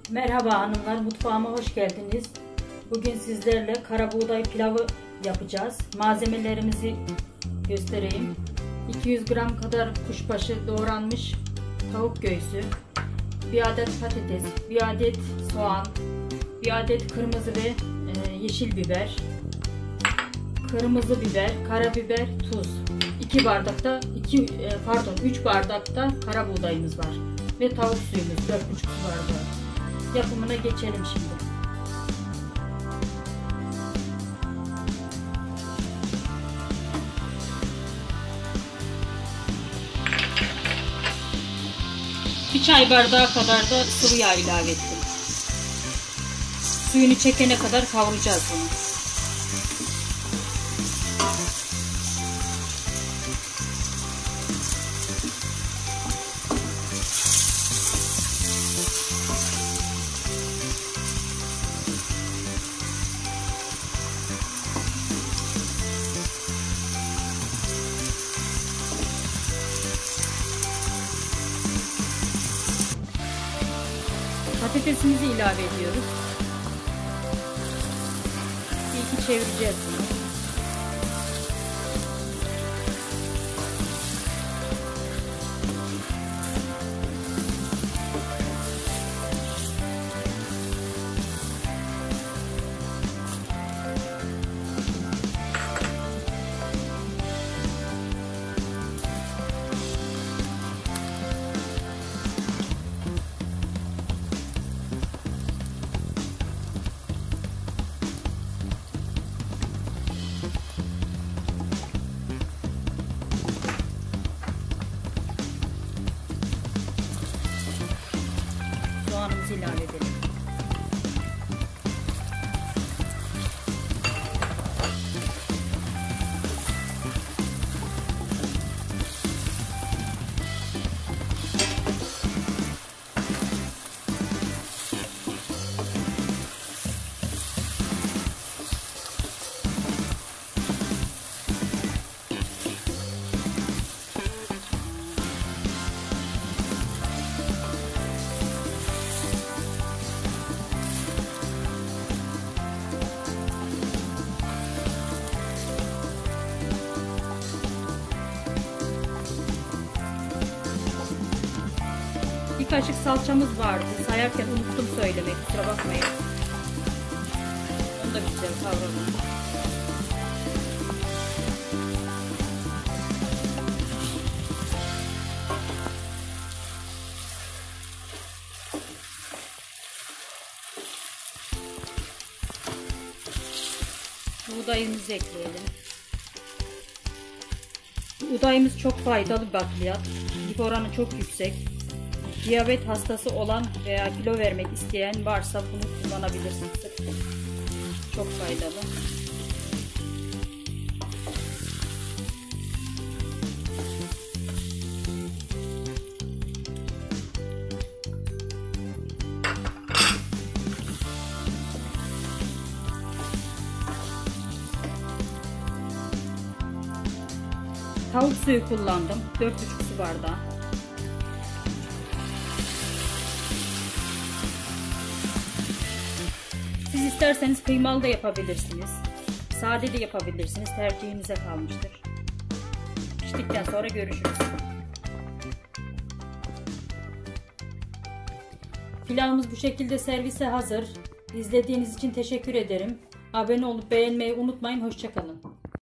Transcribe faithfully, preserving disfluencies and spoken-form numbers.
Merhaba hanımlar, mutfağıma hoş geldiniz. Bugün sizlerle kara buğday pilavı yapacağız. Malzemelerimizi göstereyim. iki yüz gram kadar kuşbaşı doğranmış tavuk göğsü, bir adet patates, bir adet soğan, bir adet kırmızı ve e, yeşil biber, kırmızı biber, karabiber, tuz. iki bardakta iki pardon üç bardakta kara buğdayımız var ve tavuk suyumuz dört buçuk su bardağı. Yapımına geçelim şimdi. Bir çay bardağı kadar da sıvı yağ ilave ettim. Suyunu çekene kadar kavuracağız bunu. Patatesimizi ilave ediyoruz. Bir iki çevireceğiz bunu. Soğanımızı ilave edelim. Bir kaşık salçamız vardı. Sayarken unuttum söylemek. Kusura bakmayın. Onu da güzel kavuralım. Buğdayımızı ekleyelim. Buğdayımız çok faydalı bir bakliyat. Lif oranı çok yüksek. Diyabet hastası olan veya kilo vermek isteyen varsa bunu kullanabilirsiniz. Çok faydalı. Tavuk suyu kullandım. dört buçuk su bardağı. Siz isterseniz kıymalı da yapabilirsiniz. Sade de yapabilirsiniz. Tercihinize kalmıştır. Piştikten sonra görüşürüz. Pilavımız bu şekilde servise hazır. İzlediğiniz için teşekkür ederim. Abone olup beğenmeyi unutmayın. Hoşça kalın.